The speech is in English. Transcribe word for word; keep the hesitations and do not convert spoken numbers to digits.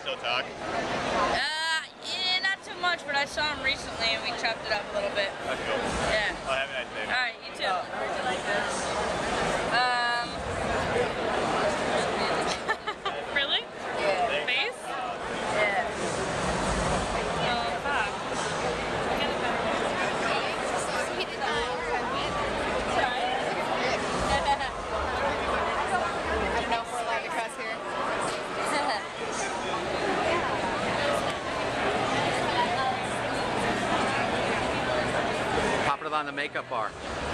still talk? Uh, yeah, not too much, but I saw him recently and we chopped it up a little bit. That's cool. Yeah. Well, have a nice day. Alright, you too. Oh, would you like this? Um. Really? Yeah. Face? Yeah. Oh, fuck. I don't know if we're allowed to cuss here. Pop it on the makeup bar.